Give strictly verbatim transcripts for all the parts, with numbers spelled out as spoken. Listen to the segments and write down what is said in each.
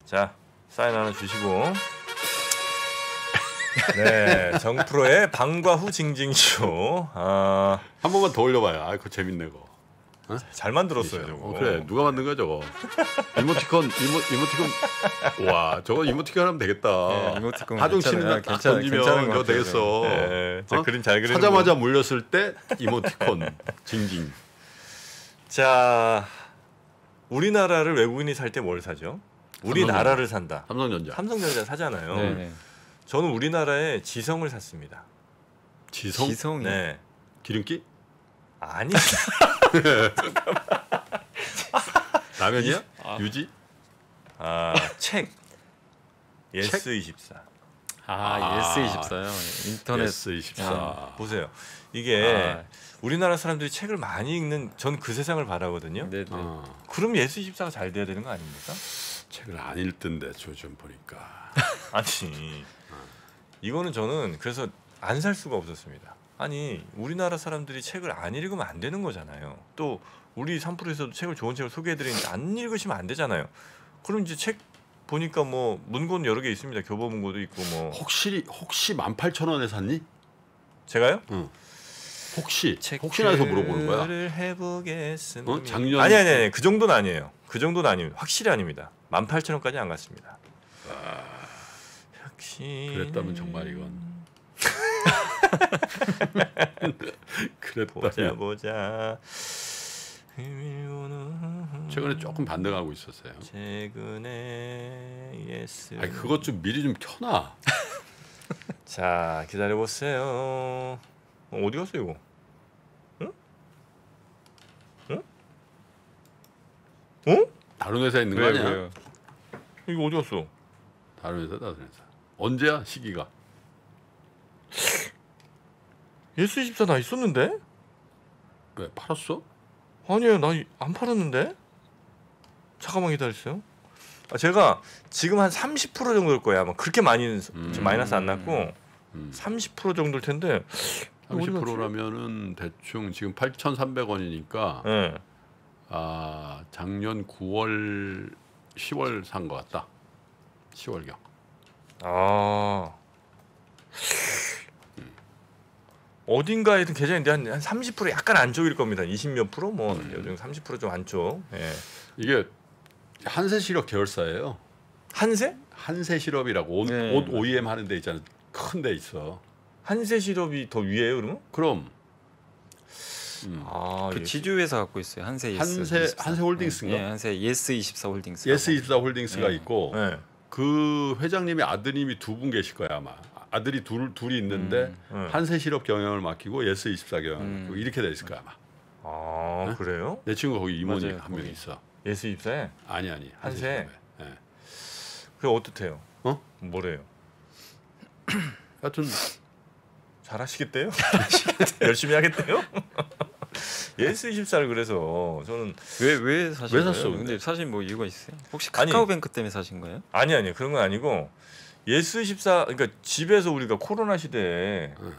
자, 사인 하나 주시고. 네, 정프로의 방과 후 징징쇼. 아, 한 번만 더 올려봐요. 아, 그거 재밌네 거. 어? 잘 만들었어요, 저거. 어, 그래, 누가 만든 거야 저거? 이모티콘, 이모 이모티콘. 와, 저거 이모티콘 하면 되겠다. 네, 이모티콘 하중 괜찮아요. 치는 딱 괜찮아, 던지면 괜찮은 것 저거 같아요, 되겠어. 네, 저 어? 그림 잘 그리는 사자마자 물렸을 때 이모티콘 징징. 자, 우리나라를 외국인이 살 때 뭘 사죠? 우리나라를 산다. 삼성전자. 삼성전자 사잖아요. 네네. 저는 우리나라에 지성을 샀습니다. 지성? 지성이. 네. 기름기? 아니. 라면이야? 아. 유지? 아, 책. 예스 이십사. 아, 예스 이십사요. 인터넷. 예스 이십사. 아, 보세요. 이게 아. 우리나라 사람들이 책을 많이 읽는 전 그 세상을 바라거든요. 네네. 어, 그럼 예스 이십사가 잘 돼야 되는 거 아닙니까? 책을 안 읽던데 요즘 보니까. 아니. 이거는 저는 그래서 안 살 수가 없었습니다. 아니, 우리나라 사람들이 책을 안 읽으면 안 되는 거잖아요. 또 우리 삼 프로에서도 책을 좋은 책을 소개해드리는데 안 읽으시면 안 되잖아요. 그럼 이제 책 보니까 뭐 문고는 여러 개 있습니다. 교보 문고도 있고 뭐. 혹시 혹시 만 팔천 원에 샀니? 제가요? 응. 혹시 혹시나 해서 물어보는 거야. 체크를 해보겠습니다. 어? 작년 아니 아니 아니 그 정도는 아니에요. 그 정도는 아닙니다. 확실히 아닙니다. 만 팔천 원까지 안 갔습니다. 아, 역시 그랬다면 정말 이건. 보자 그랬다면 보자. 최근에 조금 반등하고 있었어요. 최근에 예스. 아니 그것 좀 미리 좀 켜놔. 자 기다려 보세요. 어, 어디 갔어 이거? 응? 응? 응? 다른 회사에 있는 거 왜요, 아니야? 왜요? 이거 어디 갔어? 다른 회사 다른 회사. 언제야 시기가? 예스 이십사 나 있었는데? 왜 팔았어? 아니에요, 나 안 팔았는데. 잠깐만 기다리세요. 아, 제가 지금 한 삼십 퍼센트 정도일 거야. 아마 그렇게 많이 음. 마이너스 안 났고 음. 삼십 퍼센트 정도일 텐데. 삼십 퍼센트라면은 대충 지금 팔천삼백 원이니까 네. 아 작년 구월, 시월 산 것 같다. 시월경. 아 어딘가에든 계좌인데 한, 한 삼십 퍼센트 약간 안쪽일 겁니다. 이십 몇 프로 뭐 음. 요즘 삼십 퍼센트 좀 안쪽. 예. 이게 한세시럽 계열사예요. 한세? 한세시럽이라고 옷, 네. 옷 오이엠 하는 데 있잖아. 큰 데 있어. 한세 시럽이 더 위에요, 그러면? 그럼 음. 아, 그 예. 지주 회사 갖고 있어요. 한세 예스. 한세 이십사. 한세홀딩스인가? 예, 한세 예스 이십사 홀딩스. 예스 이십사 홀딩스가 네. 있고 네. 그 회장님의 아드님이 두 분 계실 거야 아마. 아들이 둘 둘이 있는데 음. 네. 한세시럽 경영을 맡기고 예스 이십사 경영을 음. 맡기고 이렇게 돼 있을 거야 아마. 아, 네? 그래요? 내 친구 거기 임원이 맞아요, 한 명 거기. 있어. 예스 이십사에? 아니 아니 한세? 한세. 예. 그게 어떻대요? 어? 뭐래요? 하여튼 잘하시겠대요? 열심히 하겠대요? 예스 이십사를 그래서 저는 왜왜 사신 왜 거예요? 샀어, 근데? 근데 사신 뭐 이유가 있어요? 혹시 아니. 카카오뱅크 때문에 사신 거예요? 아니 아니 그런 건 아니고 예스 이십사 그러니까 집에서 우리가 코로나 시대에 응.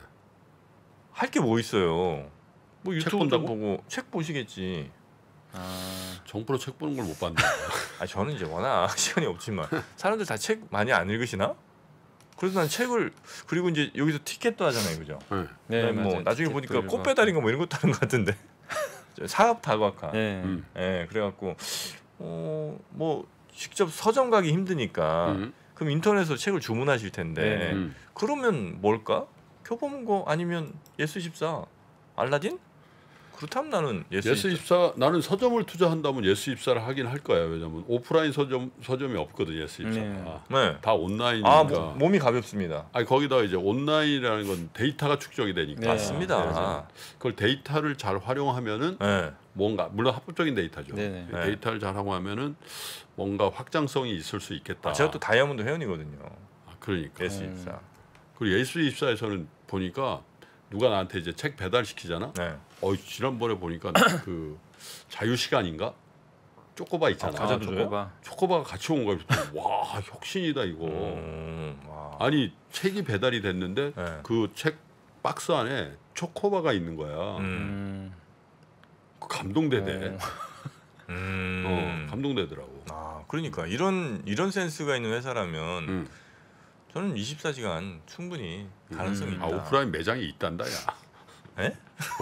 할 게 뭐 있어요? 뭐 책 유튜브 좀 본다고? 보고 책 보시겠지. 아, 정프로 책 보는 걸 못 봤네. 아 저는 이제 워낙 시간이 없지만 사람들 다 책 많이 안 읽으시나? 그래서 난 책을 그리고 이제 여기서 티켓도 하잖아요, 그죠? 네. 네, 그다음에 뭐 맞아요. 나중에 티켓도 보니까 읽어갖고. 꽃배달인가 뭐 이런 것도 하는 것 같은데 사업 다각화. 네. 음. 예, 그래갖고 어, 뭐 직접 서점 가기 힘드니까 음. 그럼 인터넷으로 책을 주문하실 텐데 네. 음. 그러면 뭘까? 교보문고 아니면 예스 이십사 알라딘? 그렇다면 나는 예스, 예스 이십사 나는 서점을 투자한다면 예스 이십사를 하긴 할 거야. 왜냐면 오프라인 서점 서점이 없거든 예스 이십사가. 네. 다 온라인이니까. 아 뭐, 몸이 가볍습니다. 아니 거기다 이제 온라인이라는 건 데이터가 축적이 되니까. 네. 맞습니다. 그래서 그걸 데이터를 잘 활용하면은 네. 뭔가 물론 합법적인 데이터죠. 네네. 네. 데이터를 잘 활용하면은 뭔가 확장성이 있을 수 있겠다. 아, 제가 또 다이아몬드 회원이거든요. 아, 그러니까. 예스 이십사. 그리고 예스 이십사에서는 보니까 누가 나한테 이제 책 배달 시키잖아. 네. 어 지난번에 보니까 그 자유 시간인가 쪼꼬바 있잖아. 아, 과자도 줘요? 초코바. 초코바가 같이 온 거야. 와 혁신이다 이거. 음, 와. 아니 책이 배달이 됐는데 네. 그 책 박스 안에 초코바가 있는 거야. 음. 음. 그 감동되대. 어. 음. 어, 감동되더라고. 아 그러니까 이런 이런 센스가 있는 회사라면 음. 저는 이십사 시간 충분히 가능성이 음. 있다. 아 오프라인 매장이 있단다 야. 에?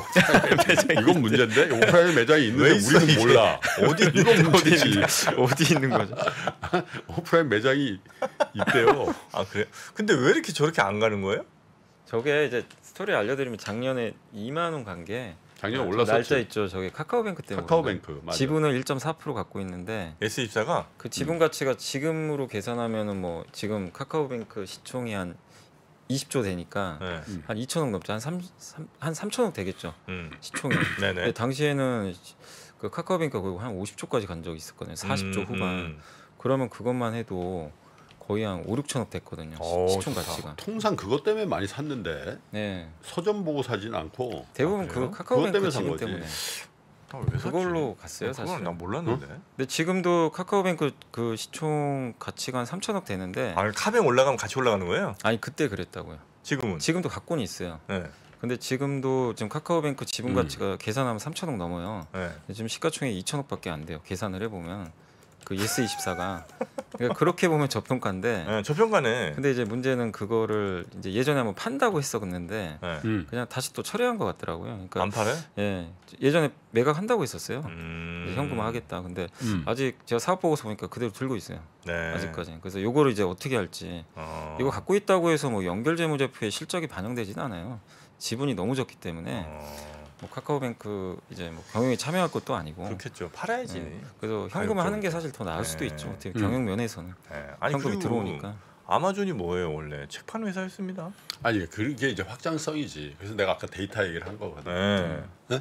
이건 문제인데 오프라인 매장이 왜 있는데 있어, 우리는 이게? 몰라. 어디 이건 문제지. 어디 있는 거죠? 오프라인 매장이 있대요. 아 그래? 근데 왜 이렇게 저렇게 안 가는 거예요? 저게 이제 스토리 알려드리면 작년에 이만 원 간 게 작년에 저 올랐었지. 날짜 있죠. 저게 카카오뱅크 때문에 카카오뱅크 맞아. 지분을 일 점 사 퍼센트 갖고 있는데 에스 이십사가 그 지분 가치가 지금으로 계산하면은 뭐 지금 카카오뱅크 시총이 한 이십 조 되니까 네. 음. 한 이천억 넘죠. 한 삼, 한 삼천억 되겠죠. 음. 시총이. 근데 네네. 당시에는 그 카카오뱅크가 거의 한 오십 조까지 간 적이 있었거든요. 사십 조 음, 후반. 음. 그러면 그것만 해도 거의 한 오, 육천억 됐거든요. 시- 오, 시총 좋다. 가치가. 통상 그것 때문에 많이 샀는데 네. 서점 보고 사진 않고 대부분 아, 그래요? 그 그것 때문에 카카오뱅크 산 지분 거지. 때문에. 아, 왜 샀지? 그걸로 갔어요, 그건 사실. 난 몰랐는데. 근데 지금도 카카오뱅크 그 시총 가치가 한 삼천억 되는데 아 카뱅 올라가면 같이 올라가는 거예요? 아니 그때 그랬다고요. 지금은? 지금도 갖고는 있어요. 네. 근데 지금도 지금 카카오뱅크 지분 음. 가치가 계산하면 삼천억 넘어요. 네. 근데 지금 시가총액 이천억밖에 안 돼요. 계산을 해보면 그 예스 이십사가 그러니까 그렇게 보면 저평가인데. 네, 저평가네. 근데 이제 문제는 그거를 이제 예전에 한번 판다고 했었는데 네. 음. 그냥 다시 또 철회한 것 같더라고요. 그러니까 안 팔아요? 예 예전에 매각한다고 했었어요. 음. 현금화하겠다. 근데 음. 아직 제가 사업 보고서 보니까 그대로 들고 있어요. 네. 아직까지. 그래서 요거를 이제 어떻게 할지. 어. 이거 갖고 있다고 해서 뭐 연결재무제표에 실적이 반영되지는 않아요. 지분이 너무 적기 때문에 어. 뭐 카카오뱅크 이제 뭐 경영에 참여할 것도 아니고. 그렇겠죠. 팔아야지. 네. 그래서 현금화하는 게 사실 더 나을 수도 네. 있죠. 어떻게 음. 경영 면에서는 네. 아니 현금이 그리고 들어오니까. 아마존이 뭐예요 원래 책 파는 회사였습니다. 아니 그게 이제 확장성이지. 그래서 내가 아까 데이터 얘기를 한 거거든. 네.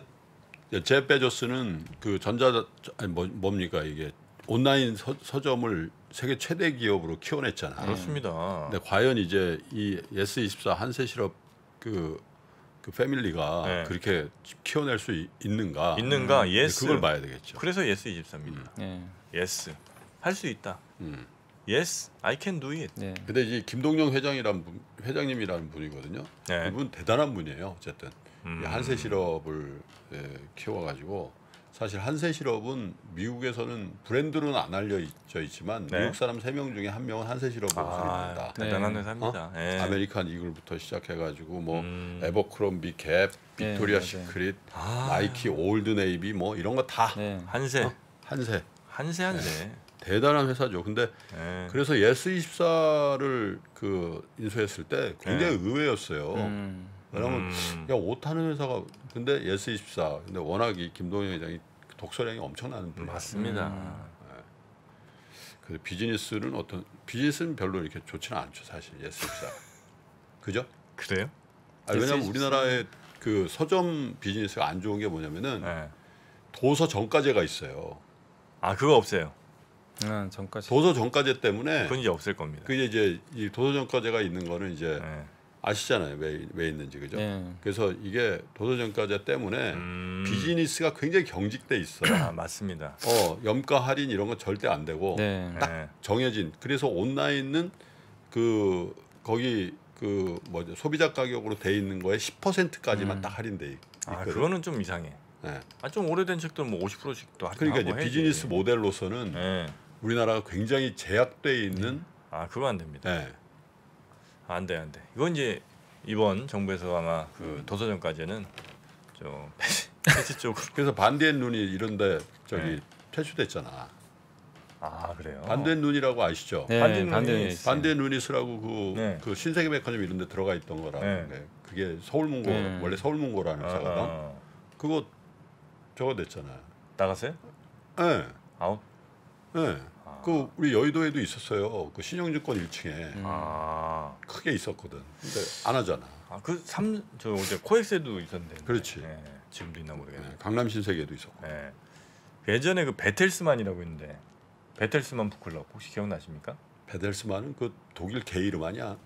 제프 베조스는 그 전자 아니 뭐, 뭡니까 이게 온라인 서, 서점을 세계 최대 기업으로 키워냈잖아. 그렇습니다. 근데 과연 이제 이 예스 이십사 한세실업 그, 그 패밀리가 네. 그렇게 키워낼 수 있, 있는가? 있는가? 음. 예스. 그걸 봐야 되겠죠. 그래서 예스 이십사입니다. 예. 예스. 할 수 있다. 음. Yes, I can do it. 네. 근데 이 김동영 회장이란 분, 회장님이라는 분이거든요. 네. 그분 대단한 분이에요. 어쨌든 음. 이 한세실업을 예, 키워가지고 사실 한세실업은 미국에서는 브랜드로는 안 알려져 있지만 네. 미국 사람 세 명 중에 한 명은 한세실업으로 아, 살입니다. 대단한 네. 회사입니다. 어? 예. 아메리칸 이글부터 시작해가지고 뭐 음. 에버크롬비, 갭, 네, 빅토리아 맞아요. 시크릿, 아, 나이키, 올드네이비 뭐 이런 거 다 네. 한세, 어? 한세 한세 한세. 대단한 회사죠. 근데 예. 그래서 예스 이십사를 그 인수했을 때 굉장히 네. 의외였어요. 음. 왜냐면 음. 야 옷 하는 회사가 근데 예스 이십사 근데 워낙 이 김동영 회장이 독서량이 엄청나는 분이야. 맞습니다. 음. 그래서 비즈니스는 어떤 비즈니스는 별로 이렇게 좋지는 않죠 사실 예스 이십사. 그죠? 그래요? 아, 왜냐면 예스 이십사. 우리나라의 그 서점 비즈니스가 안 좋은 게 뭐냐면은 예. 도서 정가제가 있어요. 아 그거 없어요. 아, 전까지. 도서 정가제 때문에 그건 이제 없을 겁니다. 그게 이제 이 도서 정가제가 있는 거는 이제 예. 아시잖아요 왜, 왜 있는지 그죠? 네. 그래서 이게 도서 정가제 때문에 음. 비즈니스가 굉장히 경직돼 있어. 아 맞습니다. 어 염가 할인 이런 건 절대 안 되고 네. 딱 예. 정해진. 그래서 온라인은 그 거기 그 뭐죠 소비자 가격으로 돼 있는 거에 십 퍼센트까지만 음. 딱 할인돼 있- 아 있거든. 그거는 좀 이상해. 네. 아 좀 오래된 책들은 뭐 오십 퍼센트씩도 그러니까 이제 비즈니스 모델로서는 예. 우리나라가 굉장히 제약돼 있는. 아 그거 안 됩니다. 네. 안 돼, 안 돼. 이건 이제 이번 정부에서 아마 그 음. 도서점까지는 좀 폐지, 폐지 쪽으로. 그래서 반대의 눈이 이런데 저기 네. 퇴출됐잖아. 아 그래요. 반대의 눈이라고 아시죠? 네. 반대는 반대는 있어요. 있어요. 반대의 눈이스라고 그, 네. 그 신세계백화점 이런 데 들어가 있던 거라는 네. 게 그게 서울문고 네. 원래 서울문고라는 아, 회사거든. 아, 그거 저거 됐잖아요. 나갔어요? 예. 네. 아웃. 네. 아. 그 우리 여의도에도 있었어요. 그 신영증권 일 층에 음. 아, 크게 있었거든. 근데 안 하잖아. 아 그 삼 저 어제 코엑스에도 있었는데. 그렇지. 예, 지금도 있나 모르겠네. 네. 강남 신세계도 있었고. 예. 예전에 그 베텔스만이라고 있는데 베텔스만 북클럽 혹시 기억나십니까? 베델스만은 그 독일 개 이름 아니야?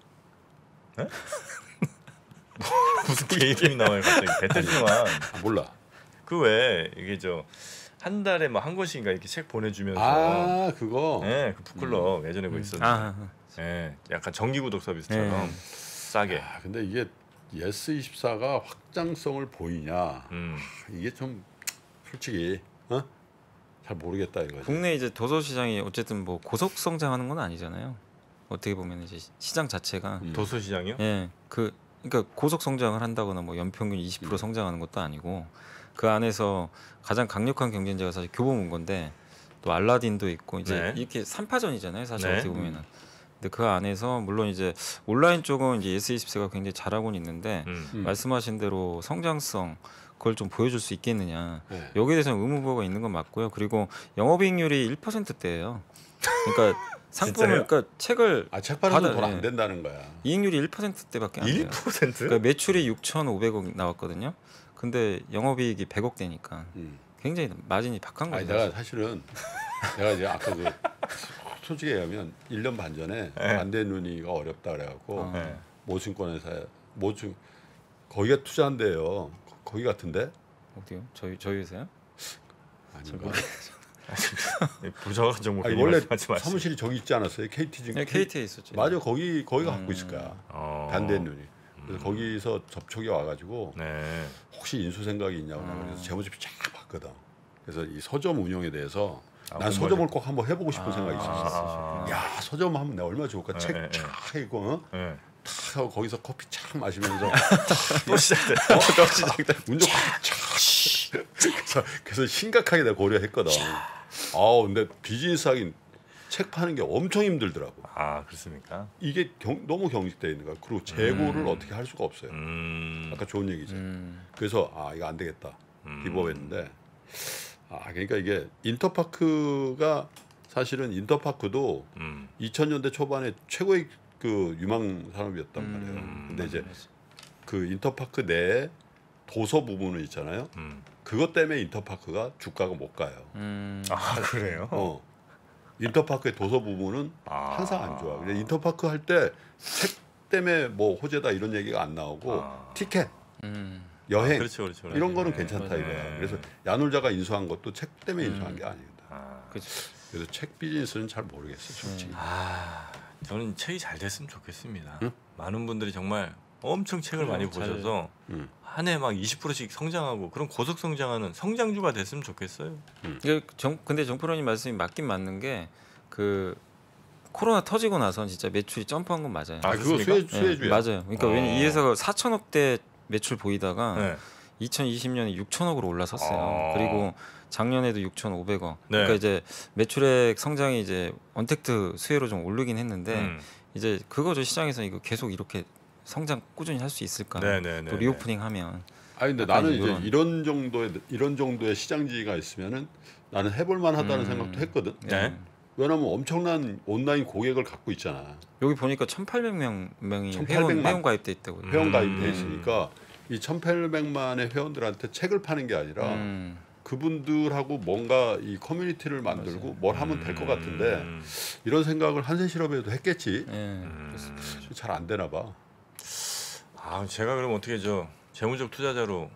무슨 개 이름이 나와요 갑자기 베텔스만. 아, 몰라. 그 왜 이게 저 한 달에 뭐 한 권씩인가 이렇게 책 보내주면서. 아 그거. 예, 그 북클럽 예전에 그거 음. 있었는데. 아, 예, 약간 정기구독 서비스처럼 네. 싸게. 아, 근데 이게 예스 이십사가 확장성을 보이냐? 음. 이게 좀 솔직히 어? 잘 모르겠다 이거지. 국내 이제 도서 시장이 어쨌든 뭐 고속 성장하는 건 아니잖아요. 어떻게 보면 이제 시장 자체가 음. 도서 시장이요? 예, 그 그러니까 고속 성장을 한다거나 뭐 연평균 이십 퍼센트 음. 성장하는 것도 아니고 그 안에서 가장 강력한 경쟁자가 사실 교보문고인데 또 알라딘도 있고 이제 네. 이렇게 삼파전이잖아요. 사실 네. 어떻게 보면은. 근데 그 안에서 물론 이제 온라인 쪽은 이제 예스이십사가 굉장히 잘하고는 있는데 음. 음. 말씀하신 대로 성장성 그걸 좀 보여줄 수 있겠느냐. 네. 여기에 대해서는 의무부가 있는 건 맞고요. 그리고 영업이익률이 일 퍼센트대예요. 그러니까 상품을 그러니까 책을 아, 책 파는 건 받아- 돈 안 예. 된다는 거야. 이익률이 일 퍼센트대밖에 안 돼요. 일 퍼센트? 그러니까 매출이 육천오백억 나왔거든요. 근데 영업이익이 백억 되니까 음. 굉장히 마진이 박한 아니 거죠. 내가 사실은 내가 이제 아까 그 솔직히 얘기하면 일 년 반 전에 네. 반대 눈이가 어렵다 그래갖고 어. 네. 모증권회사 모증 거기가 투자한대요. 거- 거기 같은데 어디요? 저희 저희 회사요? 아닌가? 부자가 정보 아니, 괜히 원래 말씀하지 마시고. 사무실이 저기 있지 않았어요? 케이티 네, 케이티에 있었죠. 맞아 거기 거기가 갖고 음. 있을 거야. 어. 반대 눈이. 그래서 음. 거기서 접촉이 와가지고 네. 혹시 인수 생각이 있냐고 음. 그래서 재무제표 쫙 봤거든. 그래서 이 서점 운영에 대해서 아, 난 공부하셨- 서점을 꼭 한번 해보고 싶은 아, 생각이 있었어. 아. 야 서점 하면 내가 얼마나 좋을까. 네, 네, 책쫙 읽고 어? 네. 탁 하고 거기서 커피 착 마시면서 또 시작돼. 또 시작돼. 운전 착 그래서 그래서 심각하게 내가 고려했거든. 아 근데 비즈니스 하긴 책 파는 게 엄청 힘들더라고. 아 그렇습니까? 이게 경, 너무 경직되어 있는 거야. 그리고 재고를 음. 어떻게 할 수가 없어요. 음. 아까 좋은 얘기죠. 음. 그래서 아 이거 안 되겠다 음. 기법했는데 아 그러니까 이게 인터파크가 사실은 인터파크도 음. 이천 년대 초반에 최고의 그 유망 산업이었단 음. 말이에요. 근데 이제 맞아, 맞아. 그 인터파크 내에 도서 부분은 있잖아요. 음. 그것 때문에 인터파크가 주가가 못 가요. 음. 아 그래요? 어. 인터파크의 도서 부분은 아. 항상 안 좋아. 그래서 인터파크 할 때 책 때문에 뭐 호재다 이런 얘기가 안 나오고 아. 티켓, 음. 여행 아, 그렇죠, 그렇죠. 그렇죠. 이런 거는 네. 괜찮다 맞아요. 이거야. 그래서 야놀자가 인수한 것도 책 때문에 음. 인수한 게 아니다. 아. 그렇죠. 그래서 책 비즈니스는 잘 모르겠어, 솔직히. 아, 저는 책이 잘 됐으면 좋겠습니다. 응? 많은 분들이 정말 엄청 책을 그래요, 많이 잘- 보셔서 음. 한 해 막 이십 퍼센트씩 성장하고 그런 고속 성장하는 성장주가 됐으면 좋겠어요. 이게 정 근데 정프로님 말씀이 맞긴 맞는 게 그 코로나 터지고 나선 진짜 매출이 점프한 건 맞아요. 아, 아, 그거 그렇습니까? 수혜, 네, 수혜주야. 맞아요. 그러니까 어. 왜냐 이 회사가 사천억대 매출 보이다가 네. 이천이십 년에 육천억으로 올라섰어요. 아. 그리고 작년에도 육천오백억. 네. 그러니까 이제 매출액 성장이 이제 언택트 수혜로 좀 오르긴 했는데 음. 이제 그거죠. 시장에서 이거 계속 이렇게 성장 꾸준히 할 수 있을까? 네네네. 또 리오프닝 하면 아니 근데 약간 나는 이제 이런- 이런 정도의 이런 정도의 시장지가 있으면은 나는 해볼 만하다는 음. 생각도 했거든. 네. 왜냐면 엄청난 온라인 고객을 갖고 있잖아. 여기 보니까 천팔백 명 명이 천팔백만. 회원 회원 가입돼 있다고. 음. 회원 가입돼 음. 있으니까 이 천팔백만의 회원들한테 책을 파는 게 아니라 음. 그분들하고 뭔가 이 커뮤니티를 만들고 맞아요. 뭘 하면 될 것 같은데 음. 이런 생각을 한세실업에도 했겠지. 예. 음. 잘 안 되나 봐. 아, 제가 그럼 어떻게 저 재무적 투자자로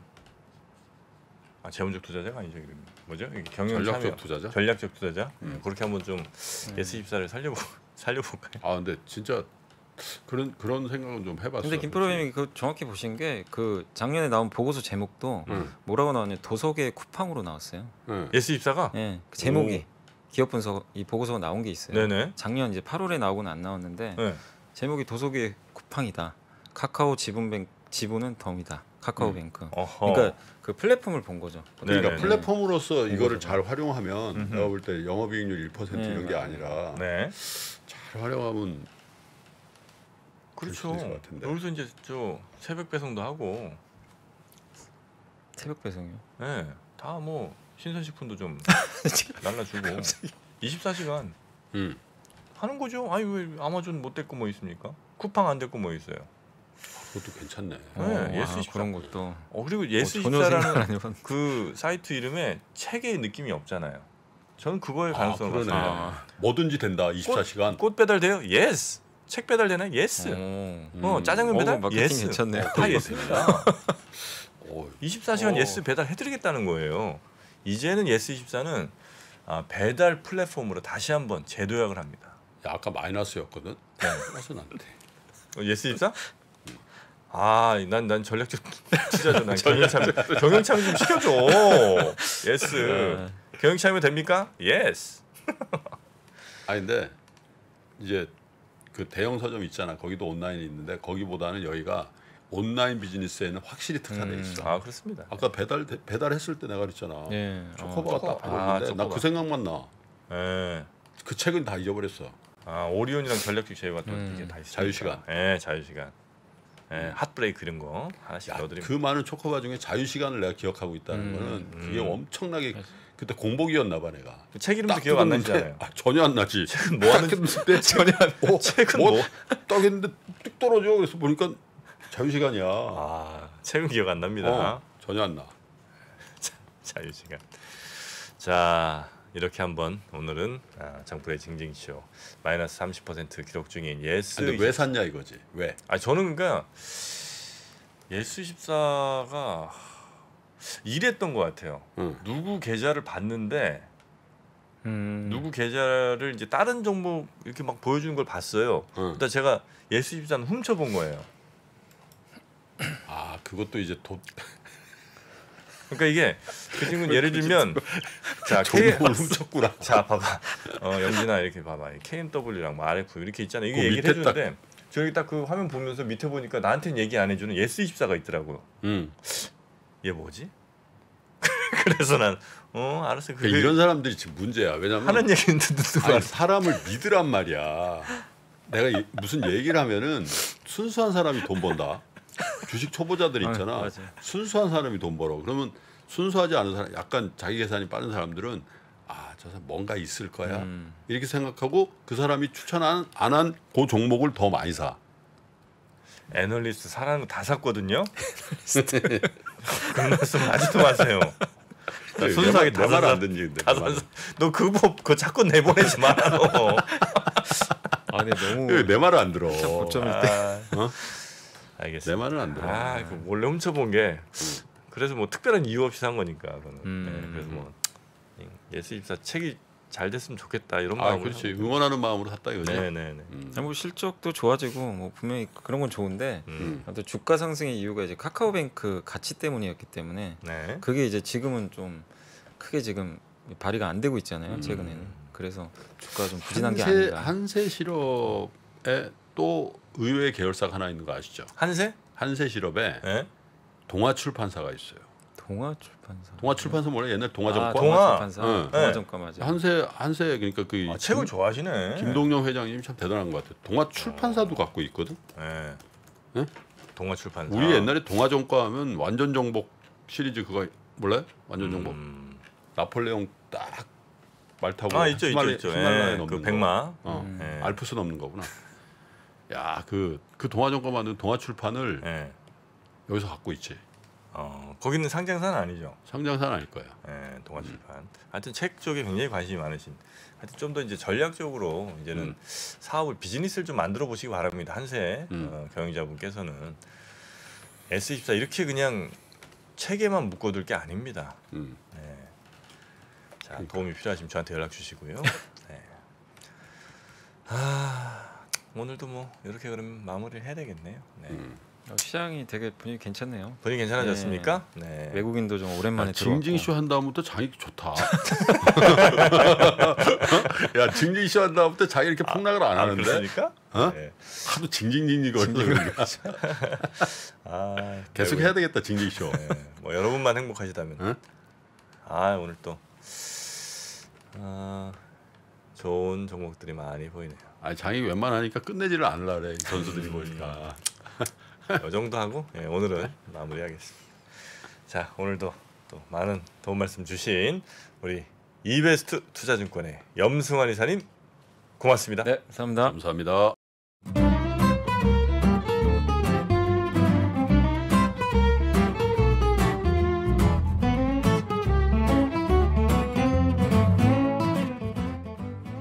아, 재무적 투자자가 아니죠, 이름이. 뭐죠? 이게 경영 전략적 참여. 투자자? 전략적 투자자? 음. 그렇게 한번 좀 예스이십사를 살려보 살려볼까요? 아 근데 진짜 그런 그런 생각은 좀 해봤어. 근데 김프로님이 그 정확히 보신 게 그 작년에 나온 보고서 제목도 응. 뭐라고 나왔냐 도서계 쿠팡으로 나왔어요. 응. 예스이십사가? 예, 그 제목이 기업 분석 이 보고서가 나온 게 있어요. 네네. 작년 이제 팔월에 나오고는 안 나왔는데 네. 제목이 도서계 쿠팡이다. 카카오 지분뱅 지분은 덤이다. 카카오뱅크. 어허. 그러니까 그 플랫폼을 본 거죠. 그러니까 네네네. 플랫폼으로서 이거를 보고서가. 잘 활용하면 음흠. 내가 볼 때 영업이익률 일 퍼센트 네, 이런 게 맞아요. 아니라 네. 잘 활용하면 그렇죠. 수 있을 것 같은데. 여기서 이제 저 새벽 배송도 하고, 새벽 배송이요. 네. 다 뭐 신선식품도 좀 날라주고, 이십사 시간 음. 하는 거죠. 아니 왜 아마존 못 됐고 뭐 있습니까? 쿠팡 안 됐고 뭐 있어요. 그것도 괜찮네. 어, 예스 아, 이십사. 그런 것도 어 그리고 어, 전혀 생각을 예스이십사라는 안 해봤. 그 사이트 이름에 책의 느낌이 없잖아요. 저는 그거의 아, 가능성을 그러네. 봤습니다. 아. 뭐든지 된다. 이십사 시간. 꽃 배달 돼요? 예스. 책 배달 되나요? 예스. 오. 어 음. 짜장면 어, 배달? 마케팅 예스. 괜찮네요. 어, 다 예스입니다. 오, 이십사 시간 어. 예스 배달 해드리겠다는 거예요. 이제는 예스이십사는 아, 배달 플랫폼으로 다시 한번 재도약을 합니다. 야, 아까 마이너스였거든. 네. 플러스는 안 돼. 어, 예스이십사? 아, 난 난 전략 좀 투자죠. 난 경영참 경영참 좀 시켜줘. 예스. 경영참이면 됩니까? 예스. 아니 근데 이제 그 대형 서점 있잖아. 거기도 온라인이 있는데 거기보다는 여기가 온라인 비즈니스에는 확실히 특화돼 있어. 아 그렇습니다. 아까 배달 배달했을 때 내가 그랬잖아. 예. 초코바가 초코바. 딱 보였는데 아, 나 그 초코바. 생각만 나. 예. 그 책은 다 잊어버렸어. 아 오리온이랑 전략적 제휴가 또 음. 이게 다 있어요. 자유시간. 예, 자유시간. 예, 핫브레이크 이런 거 하나씩 야, 넣어드리면. 그 많은 초코바 중에 자유 시간을 내가 기억하고 있다는 음, 거는 그게 음. 엄청나게 그때 공복이었나 봐 내가. 그 책 이름도 딱 기억 안 뜯었는데, 나시잖아요. 아, 전혀 안 나지. 책은 뭐 하는 때 전혀 안 어, 책은 뭐, 뭐? 딱 했는데 뚝 떨어져. 그래서 보니까 자유 시간이야. 아, 책은 기억 안 납니다. 어, 전혀 안 나. 자유시간. 자 이렇게 한번 오늘은 아, 장프의 징징쇼 마이너스 삼십 퍼센트 기록 중인 예스. 근데 왜 샀냐 이거지. 왜? 아 저는 그러니까 예스 이십사가 이랬던 것 같아요. 응. 누구 계좌를 봤는데 음. 누구 계좌를 이제 다른 종목 이렇게 막 보여주는 걸 봤어요. 응. 일단 제가 예스 이십사는 훔쳐본 거예요. 아 그것도 이제 도 그러니까 이게 그 친구는 예를 들면 자 종목을 훔쳤구나. 자 봐봐 어 영진아 이렇게 봐봐 케이엠더블유랑 뭐 알에프 이렇게 있잖아 이게 그 얘기를 밑에 해주는데 저기 딱 그 화면 보면서 밑에 보니까 나한테는 얘기 안 해주는 예스 이십사가 있더라고요. 응. 얘 뭐지? 그래서 난 어 알았어 그 그러니까 이런 사람들이 지금 문제야. 왜냐면 하는 얘기는 듣고 아니, 사람을 믿으란 말이야. 내가 이, 무슨 얘기를 하면은 순수한 사람이 돈 번다. 주식 초보자들 있잖아. 아, 맞아요. 순수한 사람이 돈 벌어. 그러면 순수하지 않은 사람, 약간 자기 계산이 빠른 사람들은 아, 저 사람 뭔가 있을 거야. 음. 이렇게 생각하고 그 사람이 추천 안 한 그 종목을 더 많이 사. 애널리스트 사라는 거 다 샀거든요. 그런 말씀 아직도 마세요. 순수하게 다 말안 샀어. 듣지 근데. 다 내 말은. 샀어. 너그 법 그거 자꾸 내보내지 마라 너. 아, 근데 너무 왜 내 말을 안 들어. 고점일 때. 아, 어? 알겠습니다. 내 말은 안 들어. 아, 그 몰래 훔쳐본 게 그래서 뭐 특별한 이유 없이 산 거니까 그거는. 음. 네, 그래서 뭐 예스 이십사 책이 잘 됐으면 좋겠다 이런 아, 마음으로. 그렇지. 응원하는 마음으로 샀다 이거지. 네네네. 음. 아니, 뭐 실적도 좋아지고 뭐 분명히 그런 건 좋은데 음. 또 주가 상승의 이유가 이제 카카오뱅크 가치 때문이었기 때문에 네. 그게 이제 지금은 좀 크게 지금 발휘가 안 되고 있잖아요. 음. 최근에는. 그래서 주가가 좀 부진한 게 한세, 아닌가. 한세 실업에 또 의외의 계열사가 하나 있는 거 아시죠? 한세? 한세 실업에 네. 동화 출판사가 있어요. 동화 출판사. 동화 출판사 몰라? 옛날 동화정과. 아, 동화. 동화 출판사. 응. 동화 네. 정과 맞아. 한세 한세 그러니까 그 아, 책을 김- 좋아하시네. 김동영 회장님이 참 대단한 것 같아요. 동화 출판사도 갖고 있거든. 네. 네? 동화 출판사. 우리 옛날에 동화정과 하면 완전 정복 시리즈 그거 몰라요? 완전 정복. 음. 나폴레옹 딱 말 타고 아 있죠 있죠 히말라- 있죠. 히말라야 예, 넘는 그 거. 백마. 어, 음. 예. 알프스 넘는 거구나. 야, 그 그 동화정과 만든 동화 출판을 예. 여기서 갖고 있지. 어 거기는 상장사는 아니죠. 상장사는 아닐 거야. 예, 동화 출판. 하여튼 책 쪽에 굉장히 관심이 많으신. 하여튼 좀 더 이제 전략적으로 이제는 음. 사업을 비즈니스를 좀 만들어 보시기 바랍니다. 한세 음. 어, 경영자분께서는 에스 이십사 이렇게 그냥 책에만 묶어둘 게 아닙니다. 음. 네. 자 그러니까. 도움이 필요하시면 저한테 연락 주시고요. 네. 아 오늘도 뭐 이렇게 그러면 마무리를 해야 되겠네요. 네. 음. 어, 시장이 되게 분위기 괜찮네요. 분위기 괜찮아졌습니까? 네. 외국인도 좀 오랜만에 야, 들어왔고. 징징쇼 한 다음부터 장이 좋다. 야, 징징쇼 한 다음부터 장이 이렇게 폭락을 안 아, 하는데 그렇습니까? 어? 네. 하도 징징징징거리니까 아, 계속 해야 되겠다 징징쇼. 네. 뭐 여러분만 행복하시다면. 응? 아 오늘 또 아, 좋은 종목들이 많이 보이네요. 아, 장이 웬만하니까 끝내지를 않으려 그래. 선수들이 보니까. 이 정도 하고 예, 오늘은 마무리하겠습니다. 자 오늘도 또 많은 도움 말씀 주신 우리 이베스트 투자증권의 염승환 이사님 고맙습니다. 네, 감사합니다. 감사합니다.